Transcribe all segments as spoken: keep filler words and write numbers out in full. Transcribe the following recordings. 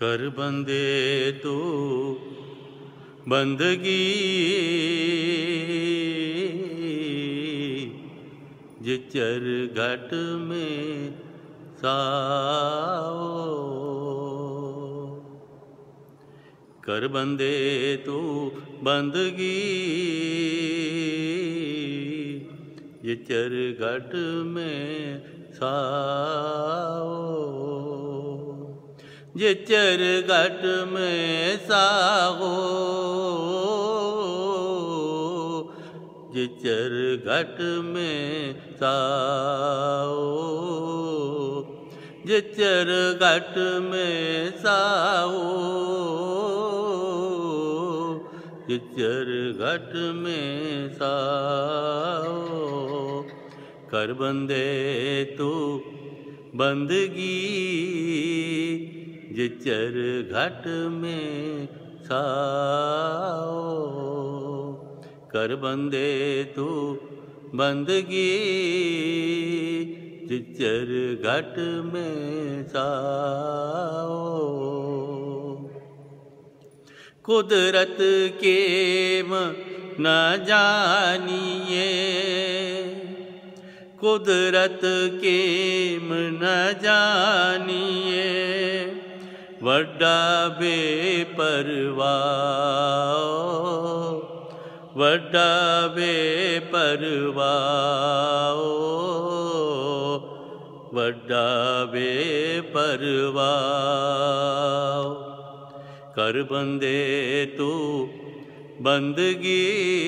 कर बंदे तू बंदगी जिचर घट में साओ। कर बंदे तू बंदगी जिचर घट में साओ। जिचर घट में साओ, जिचर घट में साओ। जिचर घट में साओ, जिचर घट में साओ। कर बंदे तू बंदगी जिचर घट में साओ। कर बंदे तू बंदगी जिचर घट में साओ। कुदरत के न जानिए, कुदरत के न जानिए। वड्डा बेपरवाह, वड्डा बेपरवाह, वड्डा बेपरवाह। कर बंदे तू बंदगी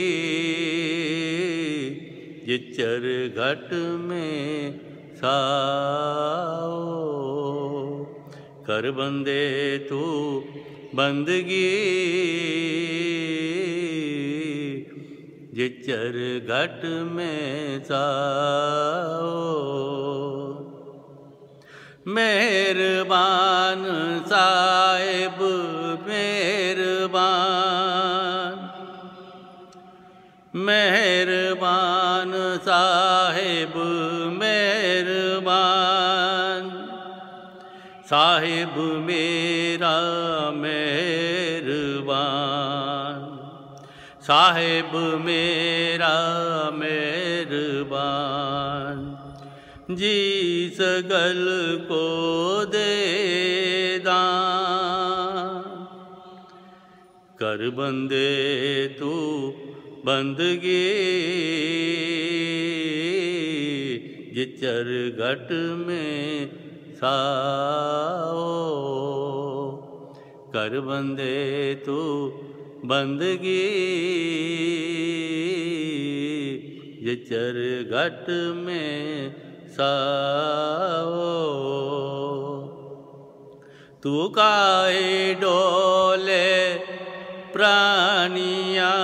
जिचर घट में साओ। कर बंदे तू बंदगी जिचर घट में साओ। मेहरबान साहिब मेहरबान, मेहरबान साहिब मेहरबान। साहिब मेरा मेहरबान, साहिब मेरा मेहरबान। जिस गल को दे दान, कर बंदे तू बंदगी जिचर घट में साओ। कर बंदे तू बंदगी जिचर घट में साओ। तू काहे डोले प्राणिया,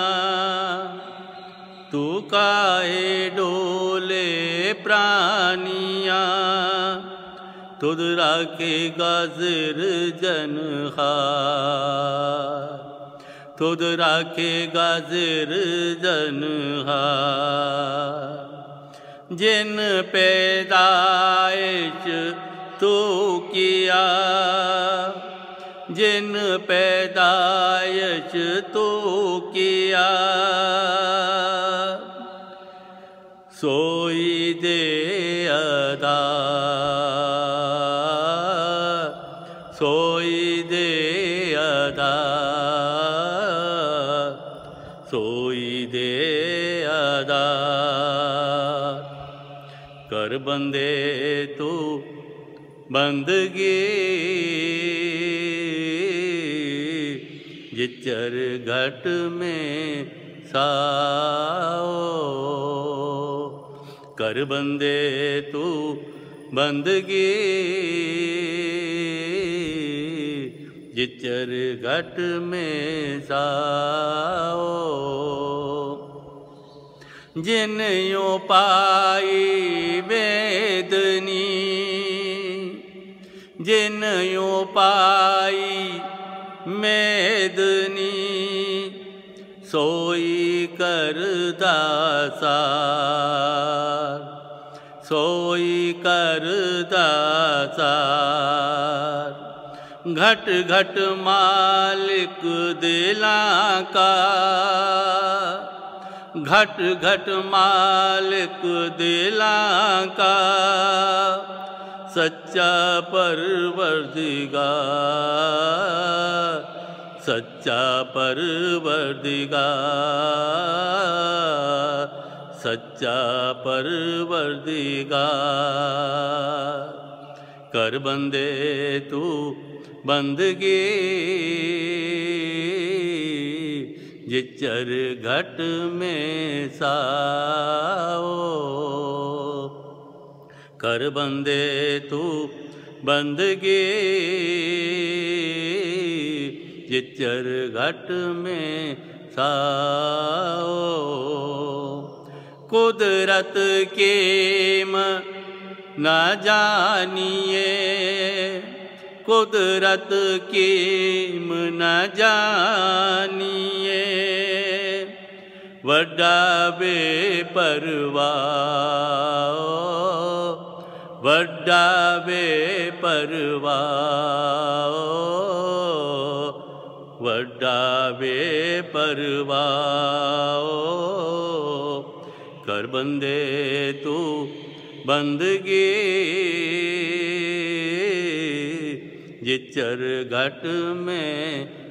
तू काहे डोले प्राणिया। तुद राखे गाजिर जनहार, तुद राखे गाजिर जनहार। जिन पैदाइश तू किया, जिन पैदाइश तू किया। सोई दे अदा, सोई दे अदा, सोई दे अदा। कर बंदे तू बंदगी जिचर घट में साओ। कर बंदे तू बंदगी जिचर घट में साओ। जिन यो पाई वेदनी, जिन यो पाई मेदनी। सोई कर दासार, सोई कर दासार। घट घट मालिक दिला का, घट घट मालिक दिला का, सच्चा परवरदिगार, सच्चा परवरदिगार, सच्चा परवरदिगार। कर बंदे तू बंदगी जिचर घट में साओ, कर बंदे तू बंदगी जिचर घट में साओ। कुदरत कीम न जानिए, कुदरत कीम न जानिए, वड्डा बेपरवाह, वड्डा बेपरवाह, वड्डा बेपरवाह। कर बंदे तू बंदगी जिचर घट में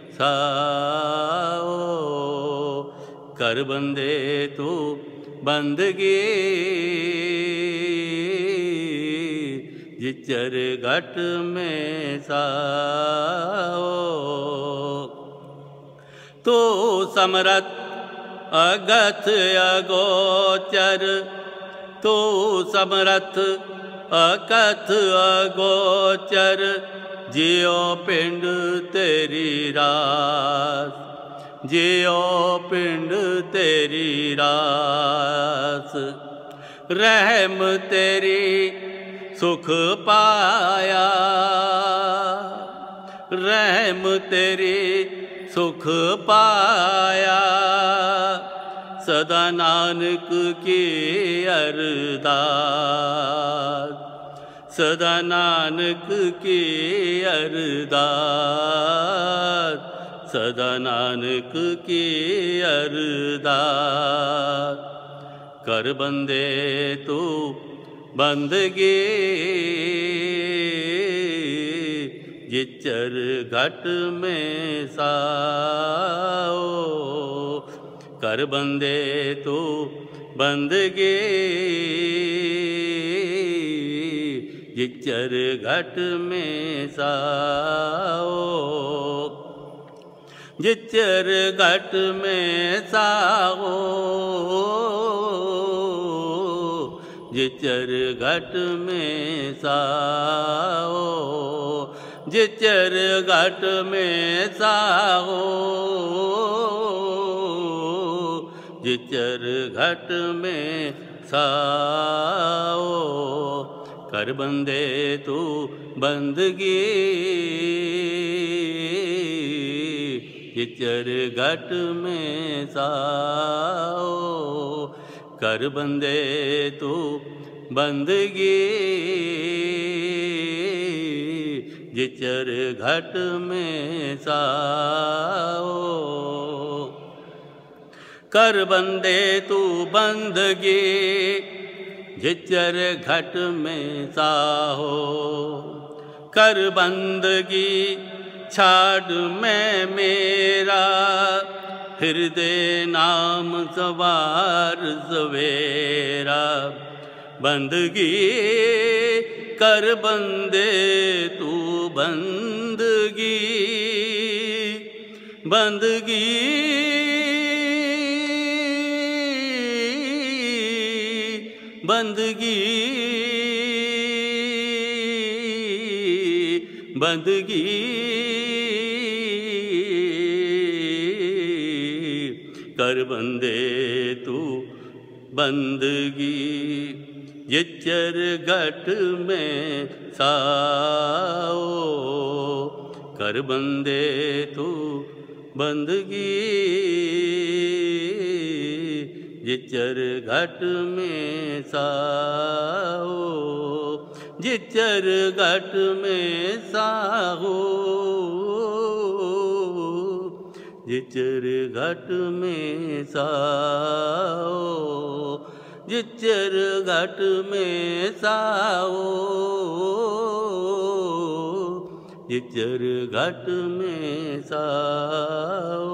साओ, कर बंदे तू बंदगी जिचर घट में साओ। तू समरथ अगथ अगोचर, तू समरथ अकथ अगोचर, जियो पिंड तेरी रास, जियो पिंड तेरी रास। रहम तेरी सुख पाया, रहम तेरी सुख पाया, सदा नानक की अरदास, सदा नानक की अरदास, सदा नानक की अरदास। कर बंदे तू बंदगी जिचर घट में साओ, कर बंदे तू बंदगी जिचर घट में साओ, जिचर घट में साओ, जिचर घट में साओ, जिचर घट में साओ, जिचर घट में साओ। कर बंदे तू बंदगी जिचर घट में साओ, कर बंदे तू बंदगी जिचर घट में साओ। कर बंदे तू बंदगी जिचर घट में साहो, कर बंदगी छाड़ मैं मेरा, हृदय नाम सवार सवेरा। बंदगी कर बंदे तू बंदगी, बंदगी बंदगी बंदगी कर बंदे तू बंदगी जिचर घट में साओ, कर बंदे तू बंदगी जिचर घट में साओ, जिचर घट में साओ। जिचर घाट में साओ, जिचर घाट में साओ, जिचर घाट में साओ,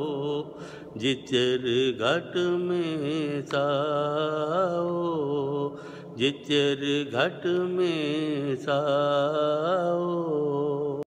जिचर घाट में साओ, जिचर घाट में साओ।